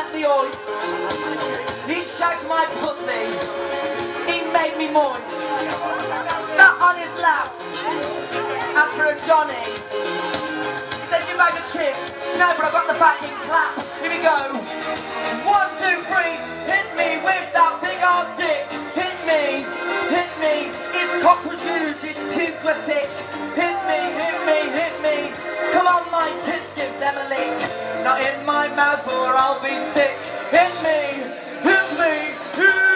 at the oil. He shagged my pussy. He made me moist. Sat on his lap after a Johnny. He said, "You bag of chips." No, but I got the backing clap. Here we go. 1, 2, 3. Hit me with that big old dick. Hit me, hit me. His cock was huge, his pubes were thick. Hit me, hit me, hit me. Come on, my tits, give them a lick. Not in my mouth or I'll be sick. Hit me, hit me, hit me.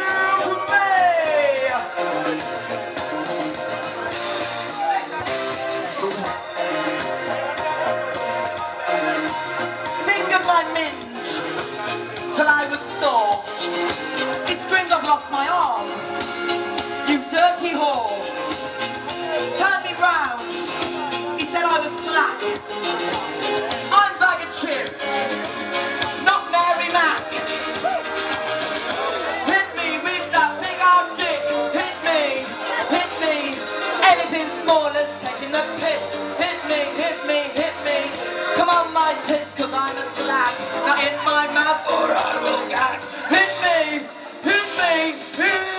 Fingered my minge till I was sore. It screamed I've lost my arm. You dirty whore. Turn me round. He said I was slack. I'm Baga Chipz, not Mary Mac. Hit me with that big old dick. Hit me, hit me. Anything small as taking the piss. Hit me, hit me, hit me. Come on, my tits, 'cause I'm a slag. Not in my mouth or I will gag. Hit me, hit me, hit me.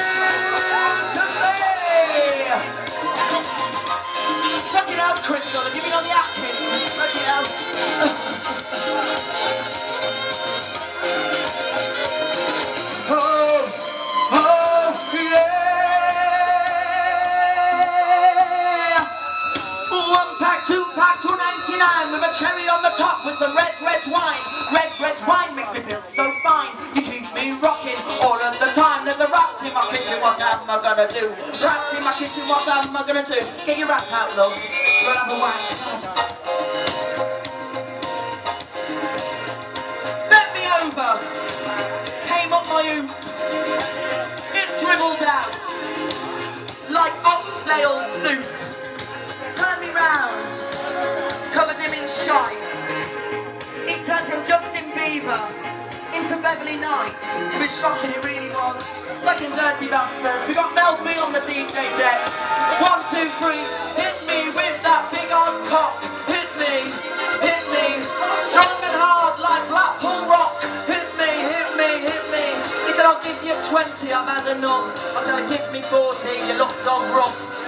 Fucking hell, Crystal, have you been on the Atkins? Fucking hell. Oh, oh, yeah. 1 pack, 2 pack, 2.99 with a cherry on the top with some red wine. Red wine makes me feel so fine. You keep me rocking all of the time. There's a rat in my kitchen, what am I gonna do? Rat in my kitchen, what am I gonna do? Get your rat out, love. We'll have a whack. Bent me over. Came up my oot. It dribbled out like oxtail soup. Turned me round. Covered him in shite. It turned from Justin Bieber into Beverly Knight. It was shocking, it really was. Fucking dirty bastard. We got Mel B on the DJ deck. 1, 2, 3. Hit me with that big old cock. Hit me, hit me. Strong and hard like Blackpool Rock. Hit me, hit me, hit me. He said, I'll give you 20, I've had enough. I said, give me 40, you look dog rough.